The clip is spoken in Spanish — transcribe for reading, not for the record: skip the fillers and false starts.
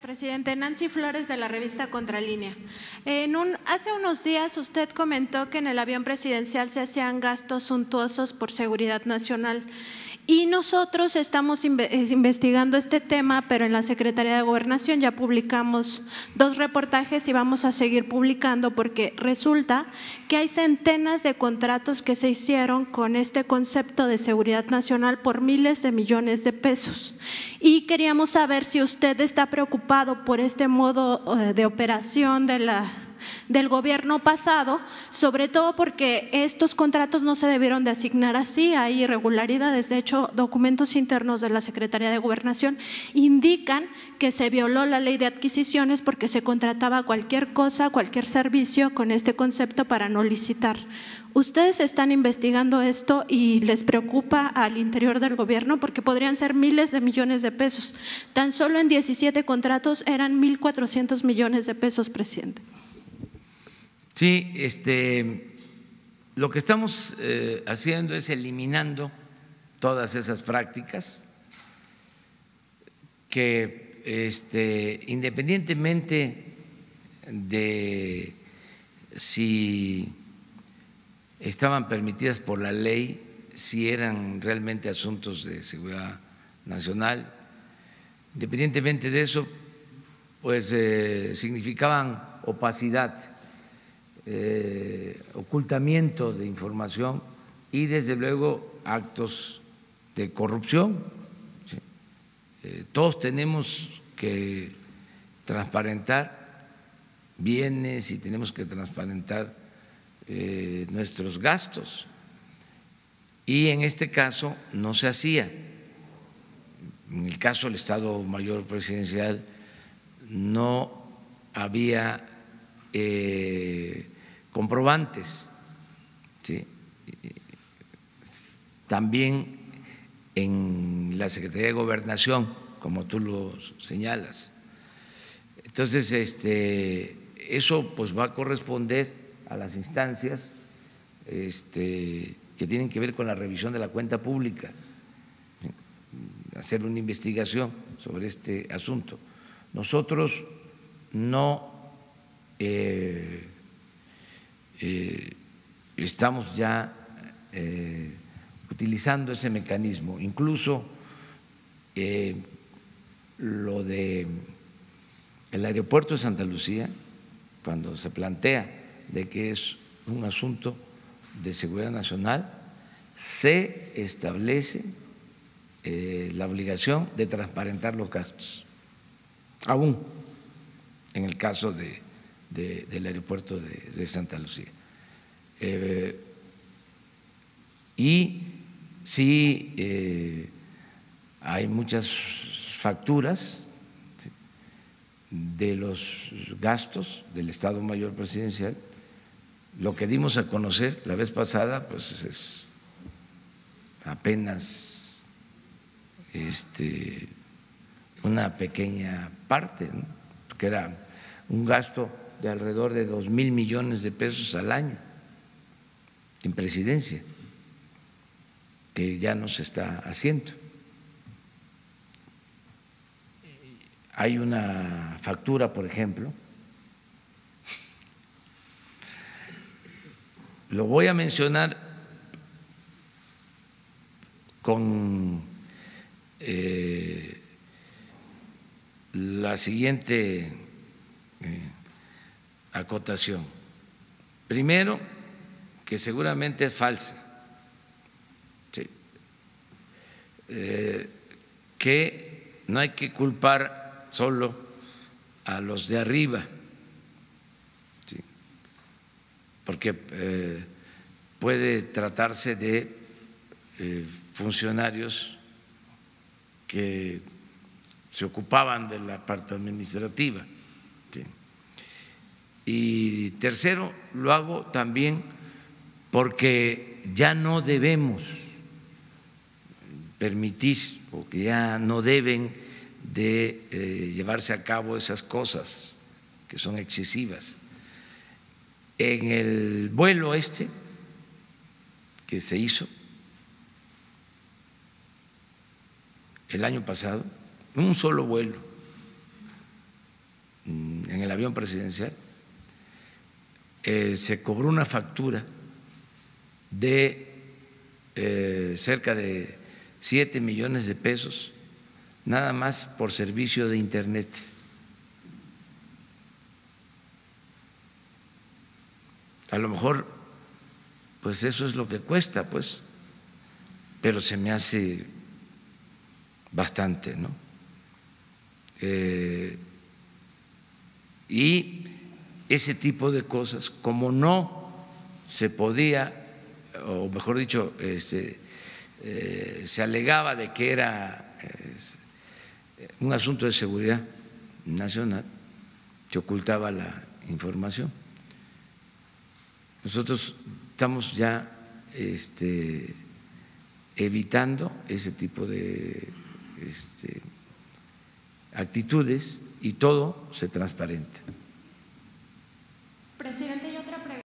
Presidente, Nancy Flores de la revista Contralínea. Hace unos días usted comentó que en el avión presidencial se hacían gastos suntuosos por seguridad nacional y nosotros estamos investigando este tema, pero en la Secretaría de Gobernación ya publicamos 2 reportajes y vamos a seguir publicando porque resulta que hay centenas de contratos que se hicieron con este concepto de seguridad nacional por miles de millones de pesos. Y queríamos saber si usted está preocupado por este modo de operación del gobierno pasado, sobre todo porque estos contratos no se debieron de asignar así, hay irregularidades. De hecho, documentos internos de la Secretaría de Gobernación indican que se violó la ley de adquisiciones porque se contrataba cualquier cosa, cualquier servicio con este concepto para no licitar. ¿Ustedes están investigando esto y les preocupa al interior del gobierno? Porque podrían ser miles de millones de pesos. Tan solo en 17 contratos eran 1,400 millones de pesos, presidente. Sí, lo que estamos haciendo es eliminando todas esas prácticas que independientemente de si estaban permitidas por la ley, si eran realmente asuntos de seguridad nacional, independientemente de eso, pues significaban opacidad, ocultamiento de información y desde luego actos de corrupción. Todos tenemos que transparentar bienes y tenemos que transparentar nuestros gastos, y en este caso no se hacía. En el caso del Estado Mayor Presidencial no había comprobantes, ¿sí? También en la Secretaría de Gobernación, como tú lo señalas. Entonces, eso pues va a corresponder a las instancias que tienen que ver con la revisión de la cuenta pública, hacer una investigación sobre este asunto. Nosotros no estamos ya utilizando ese mecanismo. Incluso lo de el aeropuerto de Santa Lucía, cuando se plantea de que es un asunto de seguridad nacional, se establece la obligación de transparentar los gastos, aún en el caso del aeropuerto de Santa Lucía. Y sí, hay muchas facturas de los gastos del Estado Mayor Presidencial. Lo que dimos a conocer la vez pasada, pues es apenas una pequeña parte, ¿no? Porque era un gasto de alrededor de 2,000 millones de pesos al año en presidencia, que ya no se está haciendo. Hay una factura, por ejemplo, lo voy a mencionar con la siguiente acotación. Primero, que seguramente es falsa, sí, que no hay que culpar solo a los de arriba, sí, porque puede tratarse de funcionarios que se ocupaban de la parte administrativa, sí. Y tercero, lo hago también porque ya no debemos permitir, o que ya no deben de llevarse a cabo esas cosas que son excesivas. En el vuelo que se hizo el año pasado, un solo vuelo en el avión presidencial, se cobró una factura de cerca de 7 millones de pesos nada más por servicio de internet. A lo mejor pues eso es lo que cuesta, pues, pero se me hace bastante, ¿no? Y ese tipo de cosas, como no se podía, o mejor dicho, se alegaba de que era un asunto de seguridad nacional, que ocultaba la información. Nosotros estamos ya evitando ese tipo de actitudes y todo se transparenta. Presidente,